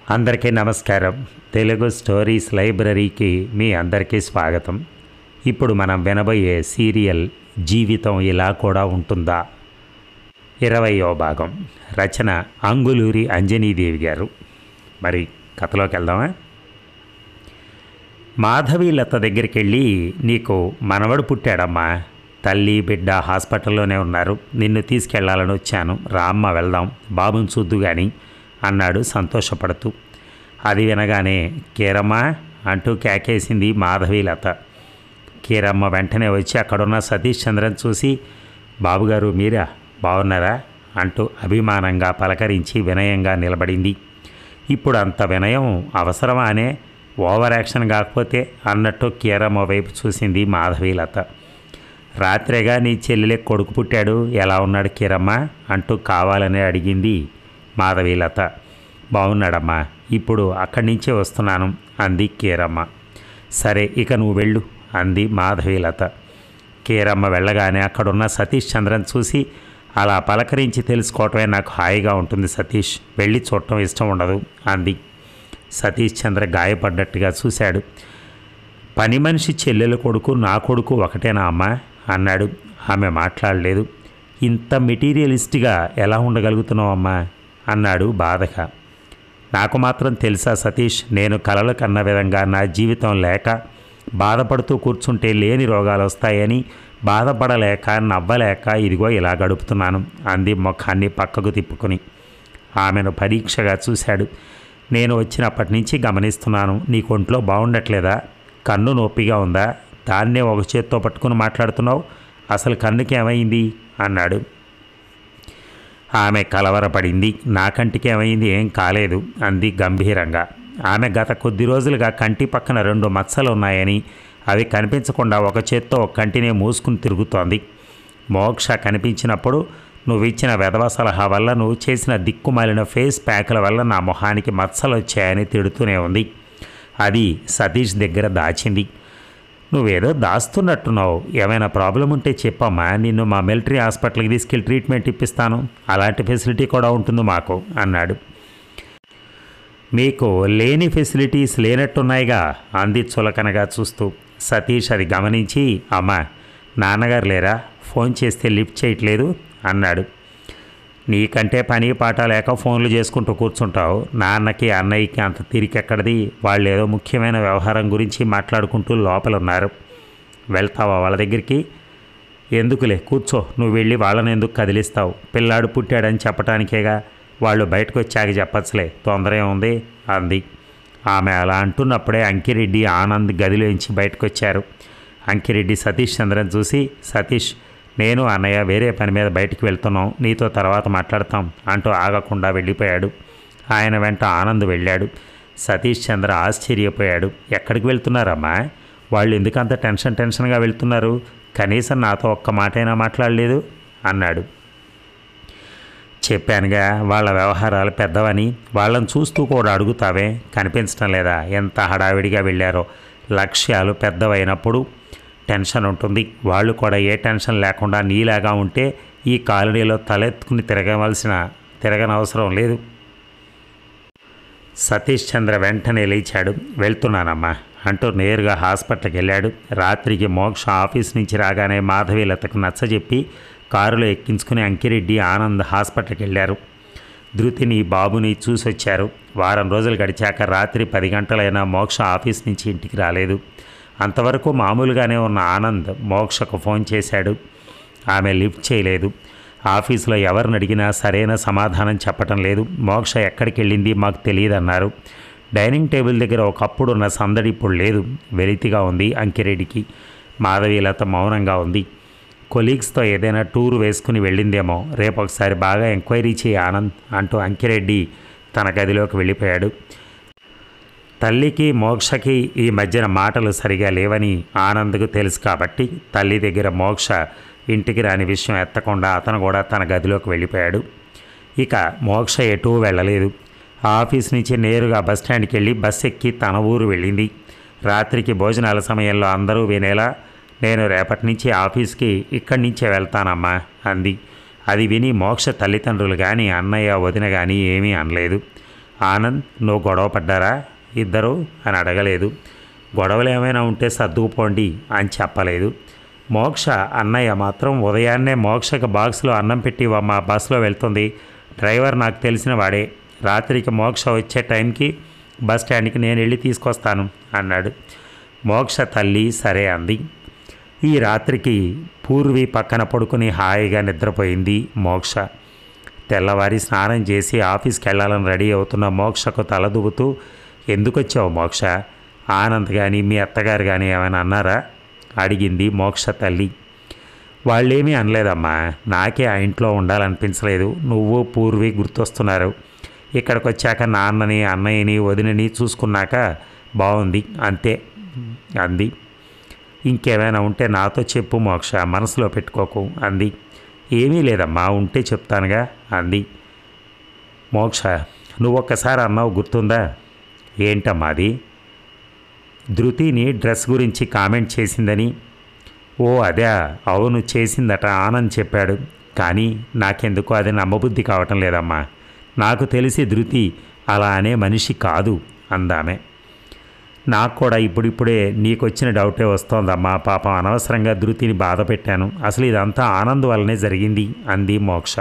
అందరికీ నమస్కారం. తెలుగు స్టోరీస్ లైబ్రరీకి మీ అందరికీ స్వాగతం. ఇప్పుడు మనం వినబోయే సీరియల్ జీవితం ఇలా కూడా ఉంటుందా 20వ భాగం. రచన అంగులూరి అంజనీదేవి గారు. మరి కథలోకి వెళ్దామా? మాధవీలత దగ్గరికి వెళ్ళి, నీకు మనవడు పుట్టాడమ్మా, తల్లి బిడ్డ హాస్పిటల్లోనే ఉన్నారు, నిన్ను తీసుకెళ్లాలని వచ్చాను, రామ్మ వెళ్దాం, బాబుని చూద్దు కానీ అన్నాడు సంతోషపడుతూ. అది వినగానే కీరమ్మ అంటూ కేకేసింది మాధవీలత. కీరమ్మ వెంటనే వచ్చి అక్కడున్న సతీష్ చంద్రన్ చూసి, బాబుగారు మీరా, బాగున్నారా అంటూ అభిమానంగా పలకరించి వినయంగా నిలబడింది. ఇప్పుడు అంత వినయం అవసరమా అనే, ఓవర్ యాక్షన్ కాకపోతే అన్నట్టు కీరమ్మ వైపు చూసింది మాధవీలత. రాత్రిగా నీ చెల్లెలే కొడుకు పుట్టాడు, ఎలా ఉన్నాడు కీరమ్మ అంటూ కావాలనే అడిగింది మాధవీలత. బాగున్నాడమ్మా, ఇప్పుడు అక్కడి నుంచే వస్తున్నాను అంది కీరమ్మ. సరే ఇక నువ్వు వెళ్ళు అంది మాధవీలత. కీరమ్మ వెళ్ళగానే అక్కడున్న సతీష్ చంద్రన్ చూసి, అలా పలకరించి తెలుసుకోవటమే నాకు హాయిగా ఉంటుంది సతీష్, వెళ్ళి చూడటం ఇష్టం ఉండదు అంది. సతీష్ చంద్ర గాయపడ్డట్టుగా చూశాడు. పని మనిషి చెల్లెల కొడుకు నా కొడుకు ఒకటేనా అమ్మా అన్నాడు. ఆమె మాట్లాడలేదు. ఇంత మెటీరియలిస్ట్గా ఎలా ఉండగలుగుతున్నావు అమ్మా అన్నాడు బాధగా. నాకు మాత్రం తెలుసా సతీష్, నేను కలలు కన్న విధంగా నా జీవితం లేక బాధపడుతూ కూర్చుంటే లేని రోగాలు వస్తాయని బాధపడలేక నవ్వలేక ఇదిగో ఇలా గడుపుతున్నాను అంది ముఖాన్ని పక్కకు తిప్పుకొని. ఆమెను పరీక్షగా చూశాడు. నేను వచ్చినప్పటి నుంచి గమనిస్తున్నాను, నీ ఒంట్లో బాగుండట్లేదా, కన్ను నొప్పిగా ఉందా, దాన్నే ఒక చేత్తో పట్టుకుని మాట్లాడుతున్నావు, అసలు కన్నుకి ఏమైంది అన్నాడు. ఆమె కలవరపడింది. నా కంటికి ఏమైంది, ఏం కాలేదు అంది గంభీరంగా. ఆమె గత కొద్ది రోజులుగా కంటి పక్కన 2 మచ్చలు ఉన్నాయని, అవి కనిపించకుండా ఒక చేత్తో ఒక కంటినే మూసుకుని తిరుగుతోంది. మోక్ష కనిపించినప్పుడు నువ్వు ఇచ్చిన వెధవ సలహా వల్ల, నువ్వు చేసిన దిక్కుమాలిన ఫేస్ ప్యాకుల వల్ల నా మొహానికి మచ్చలు వచ్చాయని తిడుతూనే ఉంది. అది సతీష్ దగ్గర దాచింది. నువ్వేదో దాస్తున్నట్టున్నావు, ఏమైనా ప్రాబ్లం ఉంటే చెప్పమ్మా, నిన్ను మా మిలిటరీ హాస్పిటల్కి తీసుకెళ్ళి ట్రీట్మెంట్ ఇప్పిస్తాను, అలాంటి ఫెసిలిటీ కూడా ఉంటుంది మాకు అన్నాడు. మీకు లేని ఫెసిలిటీస్ లేనట్టున్నాయిగా అంది చులకనగా చూస్తూ. సతీష్ అది గమనించి, అమ్మా నాన్నగారు లేరా, ఫోన్ చేస్తే లిఫ్ట్ చేయట్లేదు అన్నాడు. నీకంటే పని పాట లేక ఫోన్లు చేసుకుంటూ కూర్చుంటావు, నాన్నకి అన్నయ్యకి అంత తీరికెక్కడిది, వాళ్ళు ఏదో ముఖ్యమైన వ్యవహారం గురించి మాట్లాడుకుంటూ లోపల ఉన్నారు, వెళ్తావా వాళ్ళ దగ్గరికి? ఎందుకులే కూర్చో, నువ్వు వెళ్ళి వాళ్ళని ఎందుకు కదిలిస్తావు, పిల్లాడు పుట్టాడని చెప్పటానికేగా, వాళ్ళు బయటకు వచ్చాక చెప్పచ్చులే, తొందర ఏముంది అంది. ఆమె అలా అంటున్నప్పుడే అంకిరెడ్డి ఆనంద్ గదిలోంచి బయటకు వచ్చారు. అంకిరెడ్డి సతీష్ చంద్రన్ చూసి, సతీష్ నేను అన్నయ్య వేరే పని మీద బయటికి వెళ్తున్నాం, నీతో తర్వాత మాట్లాడతాం అంటూ ఆగకుండా వెళ్ళిపోయాడు. ఆయన వెంట ఆనంద్ వెళ్ళాడు. సతీష్ చంద్ర ఆశ్చర్యపోయాడు. ఎక్కడికి వెళ్తున్నారమ్మా, వాళ్ళు ఎందుకంత టెన్షన్గా వెళ్తున్నారు, కనీసం నాతో ఒక్క మాటైనా మాట్లాడలేదు అన్నాడు. చెప్పానుగా వాళ్ళ వ్యవహారాలు పెద్దవని, వాళ్ళని చూస్తూ కూడా అడుగుతావే, కనిపించడం లేదా ఎంత హడావిడిగా వెళ్ళారో, లక్ష్యాలు పెద్దవైనప్పుడు టెన్షన్ ఉంటుంది, వాళ్ళు కూడా ఏ టెన్షన్ లేకుండా నీలాగా ఉంటే ఈ కాలనీలో తలెత్తుకుని తిరగనవసరం లేదు. సతీష్ చంద్ర వెంటనే లేచాడు. వెళ్తున్నానమ్మా అంటూ నేరుగా హాస్పిటల్కి వెళ్ళాడు. రాత్రికి మోక్ష ఆఫీస్ నుంచి రాగానే మాధవీలతకు నచ్చజెప్పి కారులో ఎక్కించుకుని అంకిరెడ్డి ఆనంద్ హాస్పిటల్కి వెళ్ళారు. ధృతిని బాబుని చూసొచ్చారు. వారం రోజులు గడిచాక రాత్రి 10 గంటలైనా మోక్ష ఆఫీస్ నుంచి ఇంటికి రాలేదు. అంతవరకు మామూలుగానే ఉన్న ఆనంద్ మోక్షకు ఫోన్ చేశాడు. ఆమె లిఫ్ట్ చేయలేదు. ఆఫీసులో ఎవరిని అడిగినా సరైన సమాధానం చెప్పటం లేదు. మోక్ష ఎక్కడికి వెళ్ళింది మాకు తెలియదన్నారు. డైనింగ్ టేబుల్ దగ్గర ఒకప్పుడు ఉన్న సందడి ఇప్పుడు లేదు. వెలితిగా ఉంది అంకిరెడ్డికి. మాధవీలత మౌనంగా ఉంది. కొలీగ్స్తో ఏదైనా టూర్ వేసుకుని వెళ్ళిందేమో, రేపు ఒకసారి బాగా ఎంక్వైరీ చేయి ఆనంద్ అంటూ అంకిరెడ్డి తన గదిలోకి వెళ్ళిపోయాడు. తల్లికి మోక్షకి ఈ మధ్యన మాటలు సరిగా లేవని ఆనంద్కు తెలుసు కాబట్టి తల్లి దగ్గర మోక్ష ఇంటికి రాని విషయం ఎత్తకుండా అతను కూడా తన గదిలోకి వెళ్ళిపోయాడు. ఇక మోక్ష ఎటూ వెళ్ళలేదు. ఆఫీస్ నుంచి నేరుగా బస్టాండ్కి వెళ్ళి బస్ ఎక్కి తన ఊరు వెళ్ళింది. రాత్రికి భోజనాల సమయంలో అందరూ వినేలా, నేను రేపటి నుంచి ఆఫీస్కి ఇక్కడి నుంచే వెళ్తానమ్మా అంది. అది విని మోక్ష తల్లిదండ్రులు కానీ అన్నయ్య వదిన కానీ ఏమీ అనలేదు. ఆనంద్, నువ్వు గొడవ పడ్డారా ఇద్దరు అని అడగలేదు. గొడవలు ఏమైనా ఉంటే సర్దుకుపోండి అని చెప్పలేదు. మోక్ష అన్నయ్య మాత్రం ఉదయాన్నే మోక్షకు బాక్స్లో అన్నం పెట్టి మా బస్సులో వెళ్తుంది. డ్రైవర్ నాకు తెలిసిన వాడే. రాత్రికి మోక్ష వచ్చే టైంకి బస్ స్టాండ్కి నేను వెళ్ళి తీసుకొస్తాను అన్నాడు. మోక్ష తల్లి సరే అంది. ఈ రాత్రికి పూర్వి పక్కన పడుకుని హాయిగా నిద్రపోయింది మోక్ష. తెల్లవారి స్నానం చేసి ఆఫీస్కి వెళ్ళాలని రెడీ అవుతున్న మోక్షకు తలదువ్వుతూ, ఎందుకు వచ్చావు మోక్ష? ఆనంద్ కానీ మీ అత్తగారు కానీ ఏమైనా అన్నారా అడిగింది మోక్ష తల్లి. వాళ్ళేమీ అనలేదమ్మా, నాకే ఆ ఇంట్లో ఉండాలనిపించలేదు. నువ్వు పూర్వి గుర్తొస్తున్నారు. ఇక్కడికి వచ్చాక నాన్నని అన్నయ్యని వదినని చూసుకున్నాక బాగుంది అంతే అంది. ఇంకేమైనా ఉంటే నాతో చెప్పు మోక్ష, మనసులో పెట్టుకోకు అంది. ఏమీ లేదమ్మా, ఉంటే చెప్తానుగా అంది. మోక్ష, నువ్వు ఒక్కసారి అన్నావు గుర్తుందా? ఏంటమ్మా అది? ధృతిని డ్రెస్ గురించి కామెంట్ చేసిందని. ఓ అదే, అవును చేసిందట, ఆనంద్ చెప్పాడు. కానీ నాకెందుకు అది నమ్మబుద్ధి కావటం లేదమ్మా. నాకు తెలిసి ధృతి అలా అనే మనిషి కాదు అందామె. నాకు కూడా ఇప్పుడిప్పుడే నీకొచ్చిన డౌటే వస్తోందమ్మా. పాపం అనవసరంగా ధృతిని బాధ పెట్టాను. అసలు ఇదంతా ఆనంద్ వల్లనే జరిగింది అంది మోక్ష.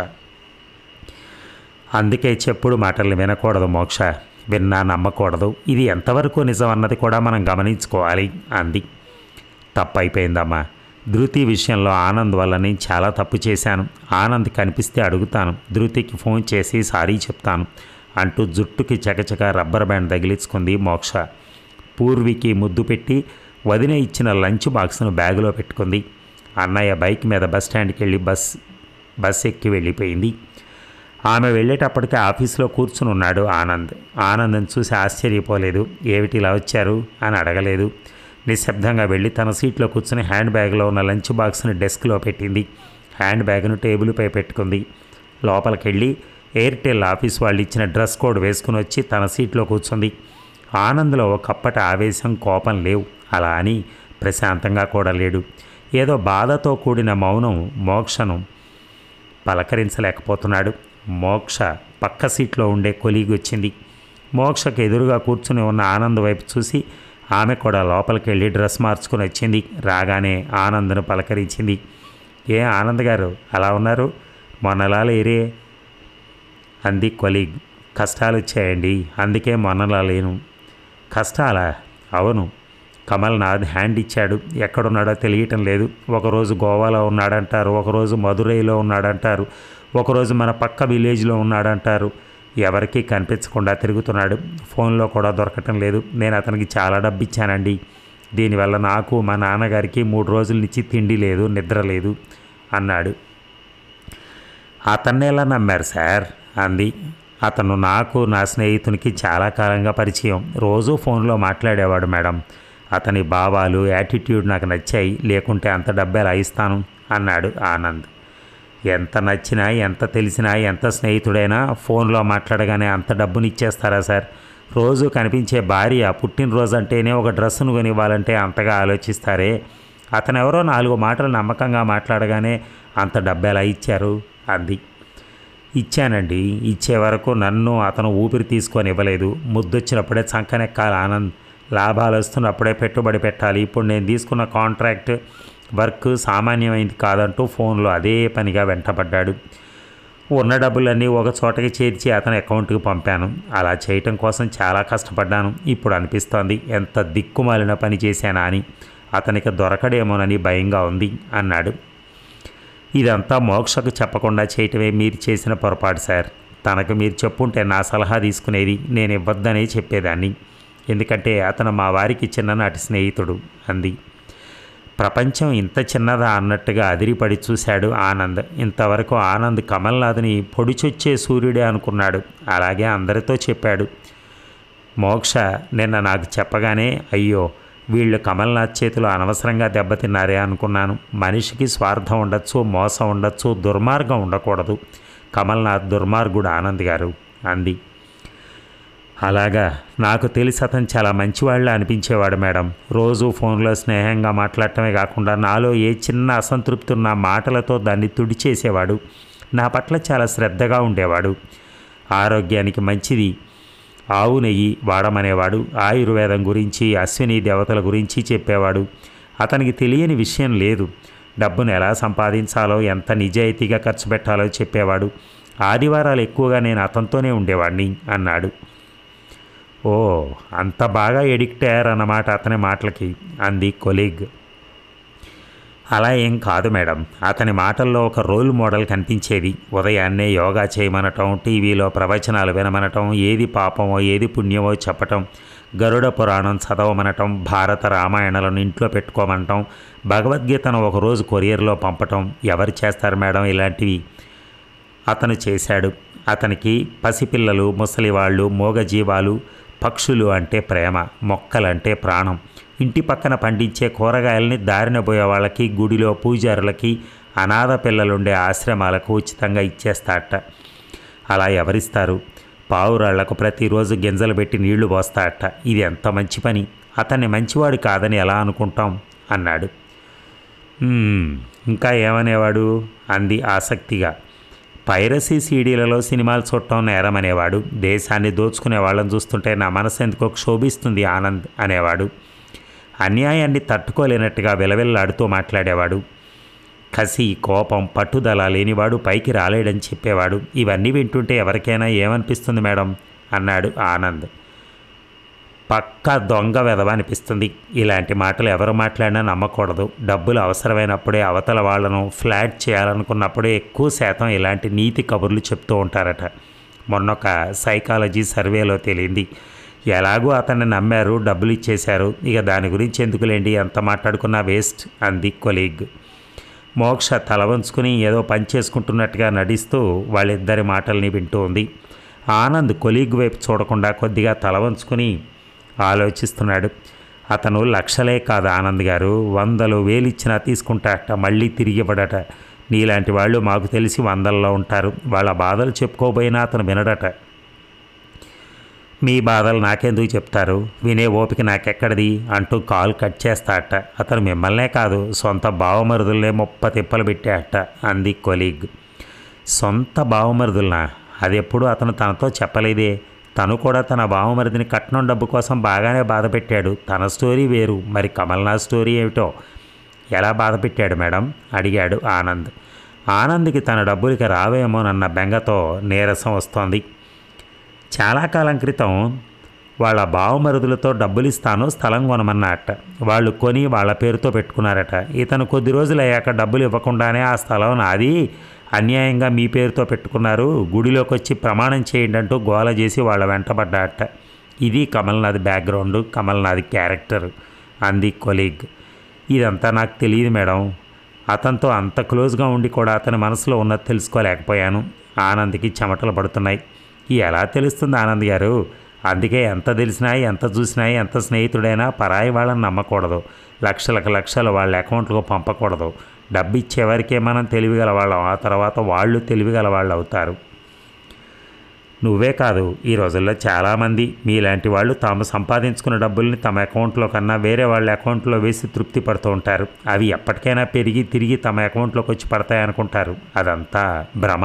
అందుకే చెప్పుడు మాటల్ని వినకూడదు మోక్ష, విన్నా నమ్మకూడదు. ఇది ఎంతవరకు నిజం అన్నది కూడా మనం గమనించుకోవాలి అంది. తప్పైపోయిందమ్మా. ధృతి విషయంలో ఆనంద్ వల్ల నేను చాలా తప్పు చేశాను. ఆనంద్ కనిపిస్తే అడుగుతాను, ధృతికి ఫోన్ చేసి సారీ చెప్తాను అంటూ జుట్టుకి చకచక రబ్బర్ బ్యాండ్ తగిలించుకుంది మోక్ష. పూర్వికి ముద్దు పెట్టి వదిన ఇచ్చిన లంచ్ బాక్స్ను బ్యాగులో పెట్టుకుంది. అన్నయ్య బైక్ మీద బస్ స్టాండ్కి వెళ్ళి బస్ ఎక్కి వెళ్ళిపోయింది. ఆమె వెళ్ళేటప్పటికే ఆఫీస్లో కూర్చుని ఉన్నాడు ఆనంద్. ఆనంద్ని చూసి ఆశ్చర్యపోలేదు. ఏమిటి ఇలా వచ్చారు అని అడగలేదు. నిశ్శబ్దంగా వెళ్ళి తన సీట్లో కూర్చుని హ్యాండ్ బ్యాగ్లో ఉన్న లంచ్ బాక్స్ని డెస్క్లో పెట్టింది. హ్యాండ్ బ్యాగ్ను టేబుల్పై పెట్టుకుంది. లోపలికి వెళ్ళి ఎయిర్టెల్ ఆఫీస్ వాళ్ళు ఇచ్చిన డ్రెస్ కోడ్ వేసుకుని వచ్చి తన సీట్లో కూర్చుంది. ఆనంద్లో ఒకప్పటి ఆవేశం, కోపం లేవు. అలా అని ప్రశాంతంగా కూడా లేడు. ఏదో బాధతో కూడిన మౌనం మోక్షను పలకరించలేకపోతున్నాడు. మోక్ష పక్క సీట్లో ఉండే కొలీగ్ వచ్చింది. మోక్షకు ఎదురుగా కూర్చుని ఉన్న ఆనంద్ వైపు చూసి ఆమె కూడా లోపలికి వెళ్ళి డ్రెస్ మార్చుకుని వచ్చింది. రాగానే ఆనంద్ను పలకరించింది. ఏ ఆనంద్ గారు అలా ఉన్నారు? మొన్నలా లేరే అంది కొలీగ్. కష్టాలు వచ్చాయండి, అందుకే మొన్నలా లేను. కష్టాలా? అవును. కమల్నాథ్ హ్యాండ్ ఇచ్చాడు. ఎక్కడున్నాడో తెలియటం లేదు. ఒకరోజు గోవాలో ఉన్నాడంటారు, ఒకరోజు మదురైలో ఉన్నాడంటారు, ఒకరోజు మన పక్క విలేజ్లో ఉన్నాడంటారు. ఎవరికీ కనిపించకుండా తిరుగుతున్నాడు. ఫోన్లో కూడా దొరకటం లేదు. నేను అతనికి చాలా డబ్బు ఇచ్చానండి. దీనివల్ల నాకు మా నాన్నగారికి 3 రోజుల నుంచి తిండి లేదు, నిద్ర లేదు అన్నాడు. అతన్ని ఎలా నమ్మారు సార్ అంది. అతను నాకు, నా స్నేహితునికి చాలా కాలంగా పరిచయం. రోజూ ఫోన్లో మాట్లాడేవాడు మేడం. అతని భావాలు, యాటిట్యూడ్ నాకు నచ్చాయి. లేకుంటే అంత డబ్బు ఎలా ఇస్తాను అన్నాడు ఆనంద్. ఎంత నచ్చినా, ఎంత తెలిసినా, ఎంత స్నేహితుడైనా ఫోన్లో మాట్లాడగానే అంత డబ్బుని ఇచ్చేస్తారా సార్? రోజు కనిపించే భార్య పుట్టినరోజు అంటేనే ఒక డ్రెస్సును కొనివ్వాలంటే అంతగా ఆలోచిస్తారే. అతను ఎవరో 4 మాటలు నమ్మకంగా మాట్లాడగానే అంత డబ్బు ఎలా ఇచ్చారు అంది. ఇచ్చానండి. ఇచ్చే వరకు నన్ను అతను ఊపిరి తీసుకొని ఇవ్వలేదు. ముద్దొచ్చినప్పుడే చంకనెక్కాలి ఆనంద్. లాభాలు వస్తున్నప్పుడే పెట్టుబడి పెట్టాలి. ఇప్పుడు నేను తీసుకున్న కాంట్రాక్ట్ వర్క్ సామాన్యమైంది కాదంటూ ఫోన్లో అదే పనిగా వెంటపడ్డాడు. ఉన్న డబ్బులన్నీ ఒక చోటకి చేర్చి అతని అకౌంట్కి పంపాను. అలా చేయటం కోసం చాలా కష్టపడ్డాను. ఇప్పుడు అనిపిస్తోంది ఎంత దిక్కుమాలిన పని చేశానా అని. అతనికి దొరకడేమోనని భయంగా ఉంది అన్నాడు. ఇదంతా మోక్షకు చెప్పకుండా చేయటమే మీరు చేసిన పొరపాటు సార్. తనకు మీరు చెప్పుంటే నా సలహా తీసుకునేది. నేను ఇవ్వద్దనే చెప్పేదాన్ని. ఎందుకంటే అతను మా వారికి చిన్ననాటి స్నేహితుడు అంది. ప్రపంచం ఇంత చిన్నదా అన్నట్టుగా అదిరిపడి చూశాడు ఆనంద్. ఇంతవరకు ఆనంద్ కమల్నాథ్ని పొడిచొచ్చే సూర్యుడే అనుకున్నాడు. అలాగే అందరితో చెప్పాడు. మోక్ష నిన్న నాకు చెప్పగానే అయ్యో వీళ్ళు కమల్నాథ్ చేతిలో అనవసరంగా దెబ్బతిన్నారే అనుకున్నాను. మనిషికి స్వార్థం ఉండొచ్చు, మోసం ఉండొచ్చు, దుర్మార్గం ఉండకూడదు. కమల్నాథ్ దుర్మార్గుడు ఆనంద్ గారు అంది. అలాగా? నాకు తెలిసి అతను చాలా మంచివాళ్ళ అనిపించేవాడు మేడం. రోజు ఫోన్లో స్నేహంగా మాట్లాడటమే కాకుండా నాలో ఏ చిన్న అసంతృప్తి ఉన్న మాటలతో దాన్ని తుడిచేసేవాడు. నా పట్ల చాలా శ్రద్ధగా ఉండేవాడు. ఆరోగ్యానికి మంచిది ఆవు నెయ్యి వాడమనేవాడు. ఆయుర్వేదం గురించి, అశ్విని దేవతల గురించి చెప్పేవాడు. అతనికి తెలియని విషయం లేదు. డబ్బును ఎలా సంపాదించాలో, ఎంత నిజాయితీగా ఖర్చు పెట్టాలో చెప్పేవాడు. ఆదివారాలు ఎక్కువగా నేను అతనితోనే ఉండేవాడిని అన్నాడు. ఓ, అంత బాగా ఎడిక్ట్ అయ్యారన్నమాట అతని మాటలకి అంది కొలీగ్. అలా ఏం కాదు మేడం. అతని మాటల్లో ఒక రోల్ మోడల్ కనిపించేది. ఉదయాన్నే యోగా చేయమనటం, టీవీలో ప్రవచనాలు వినమనటం, ఏది పాపమో ఏది పుణ్యమో చెప్పటం, గరుడ పురాణం చదవమనటం, భారత రామాయణాలను ఇంట్లో పెట్టుకోమనటం, భగవద్గీతను ఒకరోజు కొరియర్లో పంపటం. ఎవరు చేస్తారు మేడం ఇలాంటివి? అతను చేశాడు. అతనికి పసిపిల్లలు, ముసలివాళ్ళు, మూగజీవాలు, పక్షులు అంటే ప్రేమ, మొక్కలంటే ప్రాణం. ఇంటి పక్కన పండించే కూరగాయల్ని దారిన పోయే వాళ్ళకి, గుడిలో పూజారులకి, అనాథ పిల్లలుండే ఆశ్రమాలకు ఉచితంగా ఇచ్చేస్తాడట. అలా ఎవరిస్తారు? పావురాళ్లకు ప్రతిరోజు గింజలు పెట్టి నీళ్లు పోస్తాడట. ఇది ఎంత మంచి పని! అతన్ని మంచివాడు కాదని ఎలా అనుకుంటాం అన్నాడు. ఇంకా ఏమనేవాడు అంది ఆసక్తిగా. పైరసీ సీడీలలో సినిమాలు చూడటం నేరమనేవాడు. దేశాన్ని దోచుకునే వాళ్ళని చూస్తుంటే నా మనసు ఎందుకో క్షోభిస్తుంది ఆనంద్ అనేవాడు. అన్యాయాన్ని తట్టుకోలేనట్టుగా విలవిల్లాడుతూ మాట్లాడేవాడు. కసి, కోపం, పట్టుదల లేనివాడు పైకి రాలేడని చెప్పేవాడు. ఇవన్నీ వింటుంటే ఎవరికైనా ఏమనిపిస్తుంది మేడం అన్నాడు ఆనంద్. పక్కా దొంగ వెధవ అనిపిస్తుంది. ఇలాంటి మాటలు ఎవరు మాట్లాడినా నమ్మకూడదు. డబ్బులు అవసరమైనప్పుడే, అవతల వాళ్లను ఫ్లాట్ చేయాలనుకున్నప్పుడే ఎక్కువ శాతం ఇలాంటి నీతి కబుర్లు చెప్తూ ఉంటారట. మొన్నొక సైకాలజీ సర్వేలో తేలింది. ఎలాగూ అతన్ని నమ్మారు, డబ్బులు ఇచ్చేశారు, ఇక దాని గురించి ఎందుకులేండి, ఎంత మాట్లాడుకున్నా వేస్ట్ అంది కొలీగ్. మోక్ష తల వంచుకుని ఏదో పని చేసుకుంటున్నట్టుగా నటిస్తూ వాళ్ళిద్దరి మాటల్ని వింటూ ఉంది. ఆనంద్ కొలీగ్ వైపు చూడకుండా కొద్దిగా తల వంచుకుని ఆలోచిస్తున్నాడు. అతను లక్షలే కాదు ఆనంద్ గారు, 100,000, 1,000 ఇచ్చినా తీసుకుంటాట, మళ్ళీ తిరిగి ఇవ్వడట. నీలాంటి వాళ్ళు మాకు తెలిసి 100ల్లో ఉంటారు. వాళ్ళ బాధలు చెప్పుకోబోయినా అతను వినడట. మీ బాధలు నాకెందుకు చెప్తారు, వినే ఓపిక నాకెక్కడిది అంటూ కాల్ కట్ చేస్తాడట. అతను మిమ్మల్నే కాదు, సొంత బావమరుదులనే 30 తిప్పలు పెట్టాడట అంది కొలీగ్. సొంత బావమరుదులనా? అది ఎప్పుడు అతను తనతో చెప్పలేదే. తను కూడా తన బావమరిదిని కట్నం డబ్బు కోసం బాగానే బాధ పెట్టాడు. తన స్టోరీ వేరు, మరి కమల్నాథ్ స్టోరీ ఏమిటో? ఎలా బాధ పెట్టాడు మేడం అడిగాడు ఆనంద్. ఆనంద్కి తన డబ్బులకి రావేమోనన్న బెంగతో నీరసం వస్తోంది. చాలా కాలం క్రితం వాళ్ళ బావమరుదులతో డబ్బులు ఇస్తాను, స్థలం కొనమన్నట్ట. వాళ్ళు కొని వాళ్ళ పేరుతో పెట్టుకున్నారట. ఇతను కొద్ది రోజులు అయ్యాక డబ్బులు ఇవ్వకుండానే ఆ స్థలం నాది, అన్యాయంగా మీ పేరుతో పెట్టుకున్నారు, గుడిలోకి వచ్చి ప్రమాణం చేయండి అంటూ గోల చేసి వాళ్ళ వెంటబడ్డాట. ఇది కమల్నాథ్ బ్యాక్గ్రౌండ్, కమల్నాథ్ క్యారెక్టర్ అంది కొలీగ్. ఇదంతా నాకు తెలియదు మేడం. అతనితో అంత క్లోజ్గా ఉండి కూడా అతని మనసులో ఉన్నది తెలుసుకోలేకపోయాను. ఆనంద్కి చెమటలు పడుతున్నాయి. ఎలా తెలుస్తుంది ఆనంద్ గారు? అందుకే ఎంత తెలిసినా, ఎంత చూసినా, ఎంత స్నేహితుడైనా పరాయి వాళ్ళని నమ్మకూడదు. లక్షలకు లక్షలు వాళ్ళ అకౌంట్లకు పంపకూడదు. డబ్బు ఇచ్చేవారికే మనం తెలివిగల వాళ్ళం, ఆ తర్వాత వాళ్ళు తెలివిగల వాళ్ళు అవుతారు. నువ్వే కాదు, ఈ రోజుల్లో చాలామంది మీలాంటి వాళ్ళు తాము సంపాదించుకున్న డబ్బుల్ని తమ అకౌంట్లో కన్నా వేరే వాళ్ళ అకౌంట్లో వేసి తృప్తి పడుతూ ఉంటారు. అవి ఎప్పటికైనా పెరిగి తిరిగి తమ అకౌంట్లోకి వచ్చి పడతాయనుకుంటారు. అదంతా భ్రమ.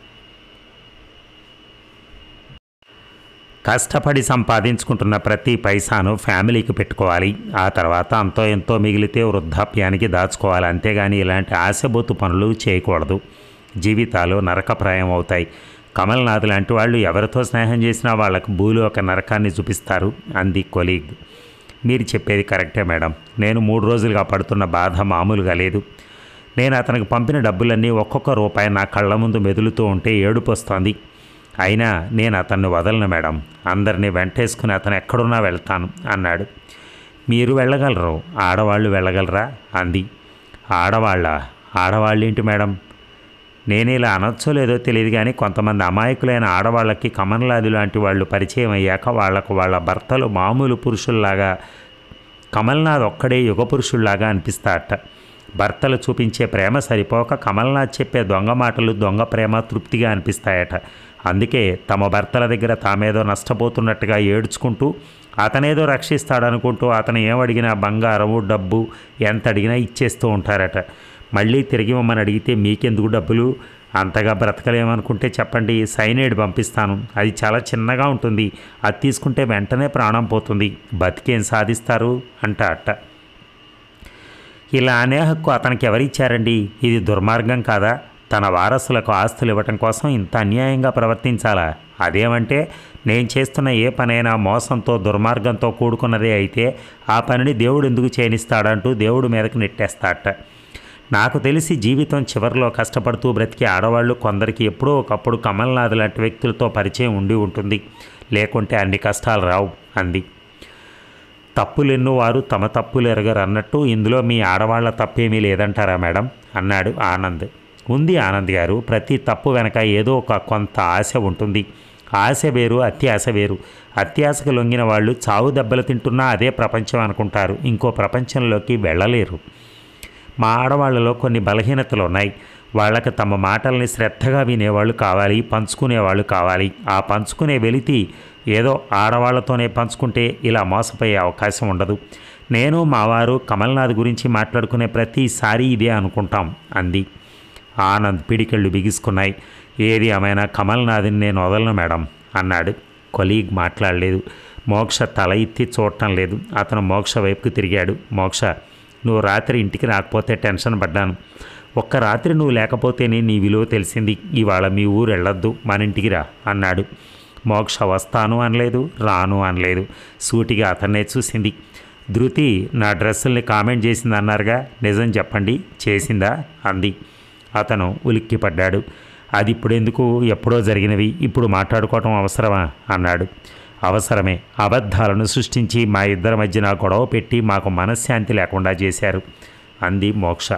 కష్టపడి సంపాదించుకుంటున్న ప్రతి పైసాను ఫ్యామిలీకి పెట్టుకోవాలి. ఆ తర్వాత అంతో ఎంతో మిగిలితే వృద్ధాప్యానికి దాచుకోవాలి. అంతేగాని ఇలాంటి ఆశబోతు పనులు చేయకూడదు. జీవితాలు నరకప్రాయం అవుతాయి. కమల్నాథ్ లాంటి వాళ్ళు ఎవరితో స్నేహం చేసినా వాళ్లకు భూలోక నరకాన్ని చూపిస్తారు అంది కొలీగ్. మీరు చెప్పేది కరెక్టే మేడం. నేను 3 రోజులుగా పడుతున్న బాధ మామూలుగా లేదు. నేను అతనికి పంపిన డబ్బులన్నీ ఒక్కొక్క రూపాయి నా కళ్ళ ముందు మెదులుతూ ఉంటే ఏడుపు వస్తోంది. అయినా నేను అతన్ని వదలను మేడం. అందరినీ వెంటేసుకుని అతను ఎక్కడున్నా వెళ్తాను అన్నాడు. మీరు వెళ్ళగలరు, ఆడవాళ్ళు వెళ్ళగలరా అంది. ఆడవాళ్ళేంటి మేడం? నేను ఇలా అనొచ్చో లేదో తెలియదు కానీ కొంతమంది అమాయకులైన ఆడవాళ్ళకి కమల్నాథ్ లాంటి వాళ్ళు పరిచయం అయ్యాక వాళ్లకు వాళ్ళ భర్తలు మామూలు పురుషుల్లాగా, కమల్నాథ్ ఒక్కడే యుగ పురుషుల్లాగా అనిపిస్తాడట. భర్తలు చూపించే ప్రేమ సరిపోక కమల్నాథ్ చెప్పే దొంగ మాటలు, దొంగ ప్రేమ తృప్తిగా అనిపిస్తాయట. అందుకే తమ భర్తల దగ్గర తామేదో నష్టపోతున్నట్టుగా ఏడ్చుకుంటూ, అతనేదో రక్షిస్తాడనుకుంటూ అతను ఏమడిగినా బంగారము, డబ్బు ఎంత అడిగినా ఇచ్చేస్తూ ఉంటారట. మళ్ళీ తిరిగి మమ్మల్ని అడిగితే మీకెందుకు డబ్బులు అంతగా బ్రతకలేమనుకుంటే చెప్పండి, సైనైడ్ పంపిస్తాను. అది చాలా చిన్నగా ఉంటుంది, అది తీసుకుంటే వెంటనే ప్రాణం పోతుంది. బతికేం సాధిస్తారు అంట అట్ట. ఇలా అనే హక్కు అతనికి ఎవరిచ్చారండి? ఇది దుర్మార్గం కాదా? తన వారసులకు ఆస్తులు ఇవ్వటం కోసం ఇంత అన్యాయంగా ప్రవర్తించాలా? అదేమంటే నేను చేస్తున్న ఏ పనైనా మోసంతో దుర్మార్గంతో కూడుకున్నదే అయితే ఆ పనిని దేవుడు ఎందుకు చేయనిస్తాడంటూ దేవుడి మీదకి నెట్టేస్తాడట. నాకు తెలిసి జీవితం చివరిలో కష్టపడుతూ బ్రతికే ఆడవాళ్ళు కొందరికి ఎప్పుడో ఒకప్పుడు కమల్నాథ్ లాంటి వ్యక్తులతో పరిచయం ఉండి ఉంటుంది, లేకుంటే అన్ని కష్టాలు రావు అంది. తప్పులెన్నో వారు తమ తప్పులు ఎరగరు అన్నట్టు ఇందులో మీ ఆడవాళ్ల తప్పేమీ లేదంటారా మేడం అన్నాడు ఆనంద్. ఉంది ఆనంద్ గారు, ప్రతి తప్పు వెనక ఏదో ఒక కొంత ఆశ ఉంటుంది. ఆశ వేరు, అత్యాశ వేరు. అత్యాశకు లొంగిన వాళ్ళు చావు దెబ్బలు తింటున్నా అదే ప్రపంచం అనుకుంటారు, ఇంకో ప్రపంచంలోకి వెళ్ళలేరు. మా ఆడవాళ్ళలో కొన్ని బలహీనతలు ఉన్నాయి. వాళ్ళకి తమ మాటల్ని శ్రద్ధగా వినేవాళ్ళు కావాలి, పంచుకునేవాళ్ళు కావాలి. ఆ పంచుకునే వెలితి ఏదో ఆడవాళ్లతోనే పంచుకుంటే ఇలా మోసపోయే అవకాశం ఉండదు. నేను మావారు కమల్నాథ్ గురించి మాట్లాడుకునే ప్రతిసారి ఇదే అనుకుంటాం అంది. ఆనంద్ పిడికెళ్ళు బిగుసుకున్నాయి. ఏది ఏమైనా కమల్నాథ్ని నేను వదలను మేడం అన్నాడు. కొలీగ్ మాట్లాడలేదు. మోక్ష తల ఎత్తి చూడటం లేదు. అతను మోక్ష వైపుకు తిరిగాడు. మోక్ష, నువ్వు రాత్రి ఇంటికి రాకపోతే టెన్షన్ పడ్డాను. ఒక్క రాత్రి నువ్వు లేకపోతేనే నీ విలువ తెలిసింది. ఇవాళ మీ ఊరు వెళ్ళొద్దు, మన ఇంటికి రా అన్నాడు. మోక్ష వస్తాను అనలేదు, రాను అనలేదు. సూటిగా అతన్నే చూసింది. ధృతి నా డ్రెస్సుల్ని కామెంట్ చేసింది అన్నారుగా, నిజం చెప్పండి, చేసిందా అంది. అతను ఉలిక్కిపడ్డాడు. అది ఇప్పుడెందుకు, ఎప్పుడో జరిగినవి, ఇప్పుడు మాట్లాడుకోవటం అవసరమా అన్నాడు. అవసరమే. అబద్ధాలను సృష్టించి మా ఇద్దరి మధ్యన గొడవ పెట్టి మాకు మనశ్శాంతి లేకుండా చేశారు అంది మోక్ష.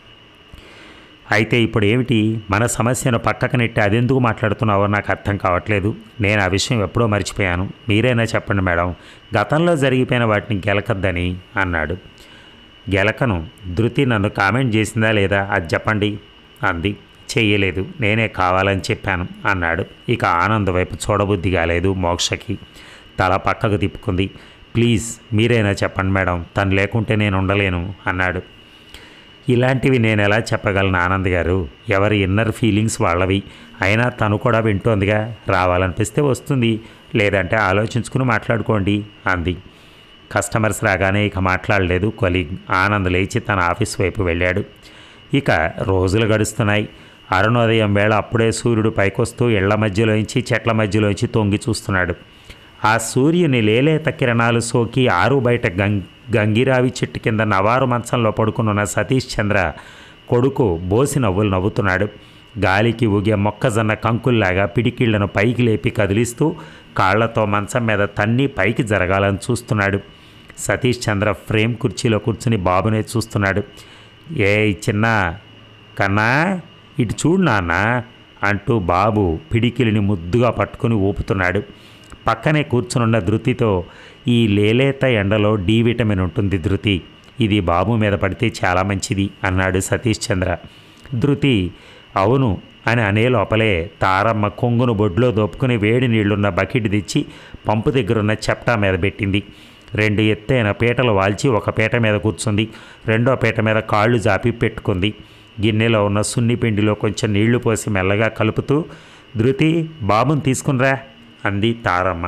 అయితే ఇప్పుడు ఏమిటి? మన సమస్యను పక్కకు నెట్టి అదెందుకు మాట్లాడుతున్నావో నాకు అర్థం కావట్లేదు. నేను ఆ విషయం ఎప్పుడో మర్చిపోయాను. మీరైనా చెప్పండి మేడం, గతంలో జరిగిపోయిన వాటిని గెలకద్దని అన్నాడు. గెలకను. ధృతి నన్ను కామెంట్ చేసిందా లేదా అది చెప్పండి అంది. చెయ్యలేదు, నేనే కావాలని చెప్పాను అన్నాడు. ఇక ఆనంద్ వైపు చూడబుద్ధి కాలేదు మోక్షకి. తల పక్కకు తిప్పుకుంది. ప్లీజ్ మీరైనా చెప్పండి మేడం, తను లేకుంటే నేను ఉండలేను అన్నాడు. ఇలాంటివి నేను ఎలా చెప్పగలను ఆనంద్ గారు? ఎవరి ఇన్నర్ ఫీలింగ్స్ వాళ్ళవి. అయినా తను కూడా వింటోందిగా, రావాలనిపిస్తే వస్తుంది, లేదంటే ఆలోచించుకుని మాట్లాడుకోండి అంది. కస్టమర్స్ రాగానే ఇక మాట్లాడలేదు కొలీగ్. ఆనంద్ లేచి తన ఆఫీస్ వైపు వెళ్ళాడు. ఇక రోజులు గడుస్తున్నాయి. అరుణోదయం వేళ అప్పుడే సూర్యుడు పైకొస్తూ ఇళ్ల మధ్యలోంచి చెట్ల మధ్యలోంచి తొంగి చూస్తున్నాడు. ఆ సూర్యుని లేలేత కిరణాలు సోకి ఆరు బయట గంగిరావి చెట్టు కింద నవారు మంచంలో పడుకున్న సతీష్ చంద్ర కొడుకు బోసి నవ్వులు నవ్వుతున్నాడు. గాలికి ఊగే మొక్కజొన్న కంకుల్లాగా పిడికిళ్లను పైకి లేపి కదిలిస్తూ కాళ్లతో మంచం మీద తన్ని పైకి జరగాలని చూస్తున్నాడు. సతీష్ చంద్ర ఫ్రేమ్ కుర్చీలో కూర్చుని బాబునే చూస్తున్నాడు. ఏ చిన్న కన్నా ఇటు చూడు నాన్న అంటూ బాబు పిడికిలిని ముద్దుగా పట్టుకుని ఊపుతున్నాడు. పక్కనే కూర్చునున్న ధృతితో, ఈ లేలేత ఎండలో డి విటమిన్ ఉంటుంది ధృతి, ఇది బాబు మీద పడితే చాలా మంచిది అన్నాడు సతీష్ చంద్ర. ధృతి అవును అని అనే లోపలే తారమ్మ కొంగును బొడ్లో దోపుకుని వేడి నీళ్లున్న బకెట్ తెచ్చి పంపు దగ్గరున్న చెప్టా మీద పెట్టింది. 2 ఎత్తైన పీటలు వాల్చి ఒక పీట మీద కూర్చుంది. రెండో పీట మీద కాళ్ళు జాపి పెట్టుకుంది. గిన్నెలో ఉన్న సున్ని పిండిలో కొంచెం నీళ్లు పోసి మెల్లగా కలుపుతూ, ధృతి బాబుని తీసుకునిరా అంది తారమ్మ.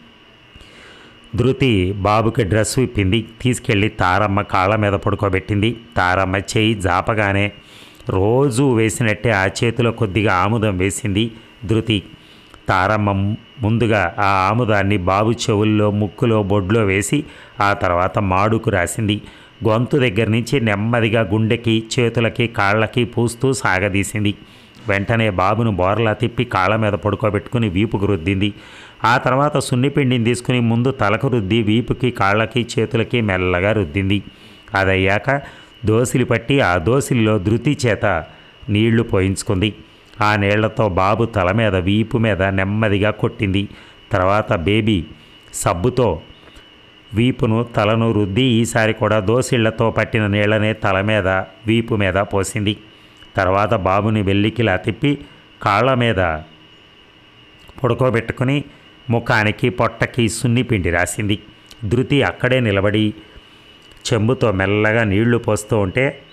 ధృతి బాబుకి డ్రెస్ విప్పింది. తీసుకెళ్ళి తారమ్మ కాళ్ళ మీద పడుకోబెట్టింది. తారమ్మ చేయి జాపగానే రోజూ వేసినట్టే ఆ చేతిలో కొద్దిగా ఆముదం వేసింది ధృతి. తారమ్మ ముందుగా ఆ ఆముదాన్ని బాబు చెవుల్లో, ముక్కులో, బొడ్లో వేసి ఆ తర్వాత మాడుకు రాసింది. గొంతు దగ్గర నుంచి నెమ్మదిగా గుండెకి, చేతులకి, కాళ్ళకి పూస్తూ సాగదీసింది. వెంటనే బాబును బోర్లా తిప్పి కాళ్ళ మీద పడుకోబెట్టుకుని వీపుకు రుద్దింది. ఆ తర్వాత సున్నిపిండిని తీసుకుని ముందు తలకు రుద్ది వీపుకి, కాళ్ళకి, చేతులకి మెల్లగా రుద్దింది. అదయ్యాక దోసిలి పట్టి ఆ దోసిలిలో ధృతి చేత నీళ్లు పోయించుకుంది. ఆ నీళ్లతో బాబు తల మీద, వీపు మీద నెమ్మదిగా కొట్టింది. తర్వాత బేబీ సబ్బుతో వీపును, తలను రుద్ది ఈసారి కూడా దోసిళ్లతో పట్టిన నీళ్లనే తల మీద, వీపు మీద పోసింది. తర్వాత బాబుని వెల్లికిలా తిప్పి కాళ్ళ మీద పడుకోబెట్టుకుని ముఖానికి, పొట్టకి సున్నిపిండి రాసింది. ధృతి అక్కడే నిలబడి చెంబుతో మెల్లగా నీళ్లు పోస్తూ ఉంటే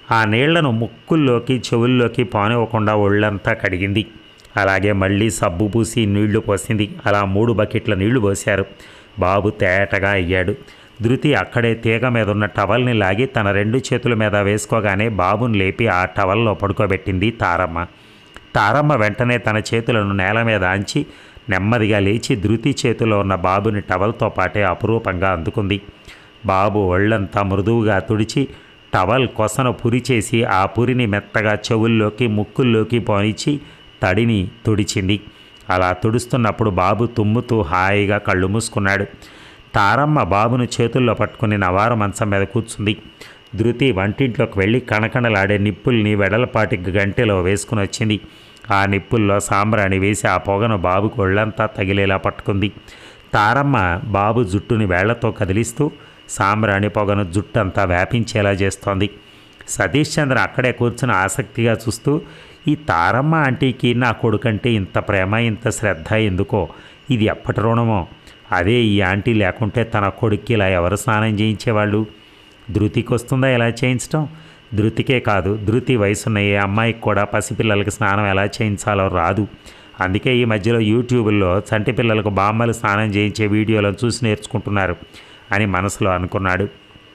ఆ నీళ్లను ముక్కుల్లోకి చెవుల్లోకి పానివ్వకుండా ఒళ్ళంతా కడిగింది. అలాగే మళ్ళీ సబ్బు పూసి నీళ్లు పోసింది. అలా 3 బకెట్ల నీళ్లు పోశారు. బాబు తేటగా అయ్యాడు. ధృతి అక్కడే తీగ మీద ఉన్న టవల్ని లాగి తన 2 చేతుల మీద వేసుకోగానే బాబుని లేపి ఆ టవల్లో పడుకోబెట్టింది తారమ్మ. తారమ్మ వెంటనే తన చేతులను నేల మీద ఆంచి నెమ్మదిగా లేచి ధృతి చేతిలో ఉన్న బాబుని టవల్తో పాటే అపురూపంగా అందుకుంది. బాబు ఒళ్ళంతా మృదువుగా తుడిచి టవల్ కొసను పురి చేసి ఆ పురిని మెత్తగా చెవుల్లోకి ముక్కుల్లోకి పోనిచ్చి తడిని తుడిచింది. అలా తుడుస్తున్నప్పుడు బాబు తుమ్ముతూ హాయిగా కళ్ళు మూసుకున్నాడు. తారమ్మ బాబును చేతుల్లో పట్టుకుని నవారు మంచం మీద కూర్చుంది. ధృతి వంటింట్లోకి వెళ్ళి కణకణలాడే నిప్పుల్ని వెడలపాటి గంటెలో వేసుకుని వచ్చింది. ఆ నిప్పుల్లో సాంబ్రాణి వేసి ఆ పొగను బాబుకు ఒళ్ళంతా తగిలేలా పట్టుకుంది. తారమ్మ బాబు జుట్టుని వేళ్లతో కదిలిస్తూ సాంబ్రాణి పొగను జుట్టంతా వ్యాపించేలా చేస్తోంది. సతీష్ చంద్ర అక్కడే కూర్చుని ఆసక్తిగా చూస్తూ, ఈ తారమ్మ ఆంటీకి నా కొడుకంటే ఇంత ప్రేమ ఇంత శ్రద్ధ ఎందుకో, ఇది ఎప్పటి రుణమో, అదే ఈ ఆంటీ లేకుంటే తన కొడుక్కి ఇలా ఎవరు స్నానం చేయించేవాళ్ళు? ధృతికి వస్తుందా ఇలా చేయించడం? ధృతికే కాదు, ధృతి వయసున్న ఏ అమ్మాయికి కూడా పసిపిల్లలకి స్నానం ఎలా చేయించాలో రాదు. అందుకే ఈ మధ్యలో యూట్యూబ్లో చంటి పిల్లలకు బామ్మలు స్నానం చేయించే వీడియోలను చూసి నేర్చుకుంటున్నారు అని మనసులో అనుకున్నాడు.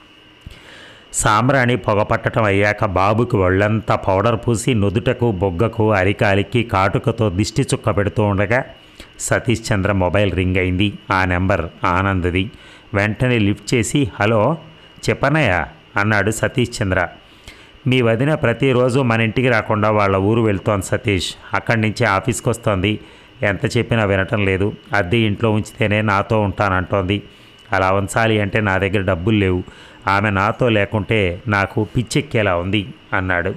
సాంబ్రాణి పొగ పట్టడం అయ్యాక బాబుకి ఒళ్ళంతా పౌడర్ పూసి నుదుటకు బొగ్గకు అరికాలికి కాటుకతో దిష్టి చుక్క పెడుతూ ఉండగా సతీష్ చంద్ర మొబైల్ రింగ్ అయింది. ఆ నెంబర్ ఆనంద్ది. వెంటనే లిఫ్ట్ చేసి, హలో చెప్పనయ్య అన్నాడు సతీష్ చంద్ర. మీ వదిన ప్రతిరోజు మన ఇంటికి రాకుండా వాళ్ళ ఊరు వెళ్తోంది సతీష్. అక్కడి నుంచి ఆఫీస్కి వస్తోంది. ఎంత చెప్పినా వినటం లేదు. అద్దె ఇంట్లో ఉంచితేనే నాతో ఉంటానంటోంది. అలా ఉంచాలి అంటే నా దగ్గర డబ్బులు లేవు. ఆమె నాతో లేకుంటే నాకు పిచ్చెక్కేలా ఉంది అన్నాడు.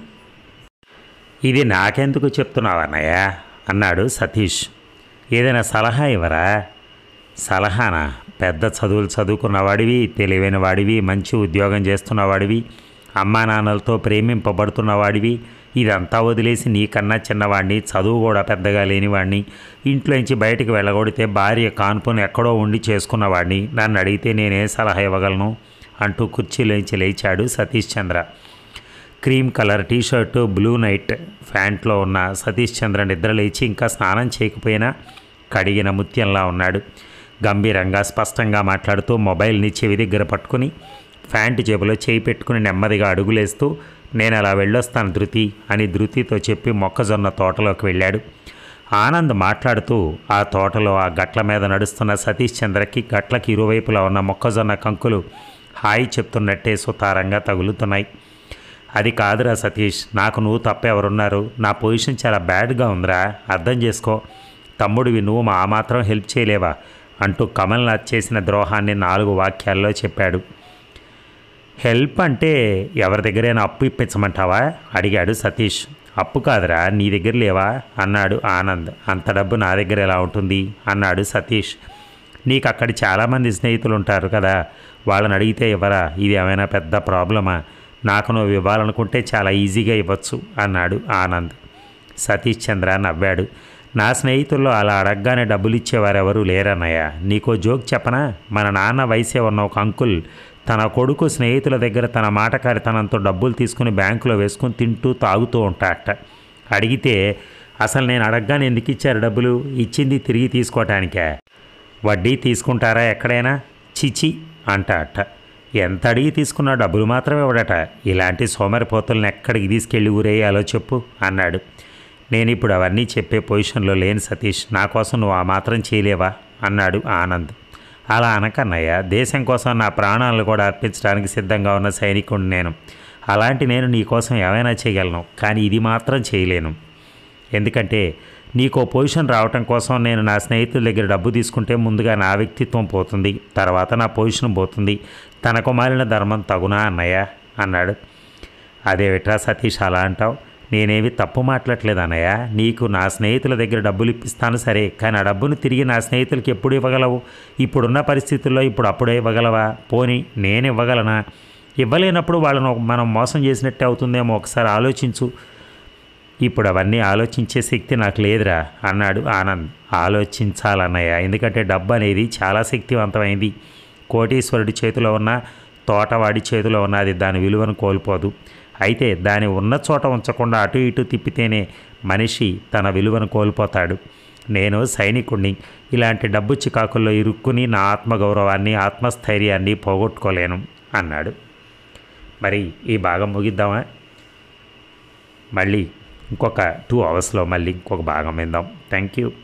ఇది నాకెందుకు చెప్తున్నావన్నయ్య అన్నాడు సతీష్. ఏదైనా సలహా ఇవ్వరా? సలహానా? పెద్ద చదువులు చదువుకున్నవాడివి, తెలివైన వాడివి, మంచి ఉద్యోగం చేస్తున్నవాడివి, అమ్మా నాన్నలతో ప్రేమింపబడుతున్నవాడివి, ఇదంతా వదిలేసి నీకన్నా చిన్నవాడిని, చదువు కూడా పెద్దగా లేనివాడిని, ఇంట్లోంచి బయటికి వెళ్ళగొడితే భార్య కాన్పును ఎక్కడో ఉండి చేసుకున్నవాడిని నన్ను అడిగితే నేనే సలహా ఇవ్వగలను అంటూ కుర్చీలోంచి లేచాడు Satish Chandra. Cream colour t-shirt, blue night ప్యాంట్లో ఉన్న సతీష్ చంద్ర నిద్రలేచి ఇంకా స్నానం చేయకపోయినా కడిగిన ముత్యంలా ఉన్నాడు. గంభీరంగా స్పష్టంగా మాట్లాడుతూ మొబైల్ని చెవి దగ్గర పట్టుకుని ప్యాంటు జేబులో చేయి పెట్టుకుని నెమ్మదిగా అడుగులేస్తూ, నేను అలా వెళ్ళొస్తాను ధృతి అని ధృతితో చెప్పి మొక్కజొన్న తోటలోకి వెళ్ళాడు. ఆనంద్ మాట్లాడుతూ ఆ తోటలో ఆ గట్ల మీద నడుస్తున్న సతీష్ చంద్రకి గట్లకి ఇరువైపులా ఉన్న మొక్కజొన్న కంకులు హాయి చెప్తున్నట్టే సుతారంగా తగులుతున్నాయి. అది కాదురా సతీష్, నాకు నువ్వు తప్ప ఎవరున్నారు? నా పొజిషన్ చాలా బ్యాడ్గా ఉందిరా, అర్థం చేసుకో. తమ్ముడివి నువ్వు మా మాత్రం హెల్ప్ చేయలేవా అంటూ కమల్నాథ్ చేసిన ద్రోహాన్ని 4 వాక్యాల్లో చెప్పాడు. హెల్ప్ అంటే ఎవరి దగ్గరైనా అప్పు ఇప్పించమంటావా అడిగాడు సతీష్. అప్పు కాదురా, నీ దగ్గర లేవా అన్నాడు ఆనంద్. అంత డబ్బు నా దగ్గర ఎలా ఉంటుంది అన్నాడు సతీష్. నీకు అక్కడ చాలామంది స్నేహితులు ఉంటారు కదా, వాళ్ళని అడిగితే ఇవ్వరా? ఇది ఏమైనా పెద్ద ప్రాబ్లమా? నాకు నువ్వు ఇవ్వాలనుకుంటే చాలా ఈజీగా ఇవ్వచ్చు అన్నాడు ఆనంద్. సతీష్ చంద్ర నవ్వాడు. నా స్నేహితుల్లో అలా అడగగానే డబ్బులు ఇచ్చేవారెవరూ లేరన్నయ్య. నీకో జోక్ చెప్పనా? మన నాన్న వయసే ఉన్న ఒక అంకుల్ తన కొడుకు స్నేహితుల దగ్గర తన మాటకారితనంతో డబ్బులు తీసుకుని బ్యాంకులో వేసుకుని తింటూ తాగుతూ ఉంటాడట. అడిగితే, అసలు నేను అడగగానే ఎందుకు ఇచ్చారు డబ్బులు? ఇచ్చింది తిరిగి తీసుకోవటానికే. వడ్డీ తీసుకుంటారా ఎక్కడైనా? చిచి అంటాడట. ఎంత అడిగి తీసుకున్నా డబ్బులు మాత్రమే ఇవ్వడట. ఇలాంటి సోమరిపోతులను ఎక్కడికి తీసుకెళ్ళి ఊరేయాలో చెప్పు అన్నాడు. నేను ఇప్పుడు అవన్నీ చెప్పే పొజిషన్లో లేని సతీష్, నా కోసం నువ్వు ఆ మాత్రం చేయలేవా అన్నాడు ఆనంద్. అలా అనకన్నయ్య, దేశం కోసం నా ప్రాణాలను కూడా అర్పించడానికి సిద్ధంగా ఉన్న సైనికుడిని నేను. అలాంటి నేను నీ కోసం ఏమైనా చేయగలను, కానీ ఇది మాత్రం చేయలేను. ఎందుకంటే నీకో పొజిషన్ రావటం కోసం నేను నా స్నేహితుల దగ్గర డబ్బు తీసుకుంటే ముందుగా నా వ్యక్తిత్వం పోతుంది, తర్వాత నా పొజిషన్ పోతుంది. తనకు మాలిన ధర్మం తగునా అన్నయ్య అన్నాడు. అదేవిట్రా సతీష్ అలా అంటావు? నేనేవి తప్పు మాట్లాడలేదు అన్నయ్య. నీకు నా స్నేహితుల దగ్గర డబ్బులు ఇప్పిస్తాను సరే, కానీ ఆ డబ్బును తిరిగి నా స్నేహితులకి ఎప్పుడు ఇవ్వగలవు? ఇప్పుడున్న పరిస్థితుల్లో ఇప్పుడు అప్పుడే ఇవ్వగలవా? పోనీ నేను ఇవ్వగలనా? ఇవ్వలేనప్పుడు వాళ్ళను మనం మోసం చేసినట్టే అవుతుందేమో, ఒకసారి ఆలోచించు. ఇప్పుడు అవన్నీ ఆలోచించే శక్తి నాకు లేదురా అన్నాడు ఆనంద్. ఆలోచించాలన్నయ్య, ఎందుకంటే డబ్బు అనేది చాలా శక్తివంతమైంది. కోటీశ్వరుడి చేతిలో ఉన్న, తోటవాడి చేతిలో ఉన్న అది దాని విలువను కోల్పోదు. అయితే దాని ఉన్న చోట ఉంచకుండా అటు ఇటు తిప్పితేనే మనిషి తన విలువను కోల్పోతాడు. నేను సైనికుణ్ణి. ఇలాంటి డబ్బు చికాకుల్లో ఇరుక్కుని నా ఆత్మగౌరవాన్ని ఆత్మస్థైర్యాన్ని పోగొట్టుకోలేను అన్నాడు. మరి ఈ భాగం ముగిద్దామా? మళ్ళీ ఇంకొక 2 అవర్స్లో మళ్ళీ ఇంకొక భాగం విందాం. Thank you.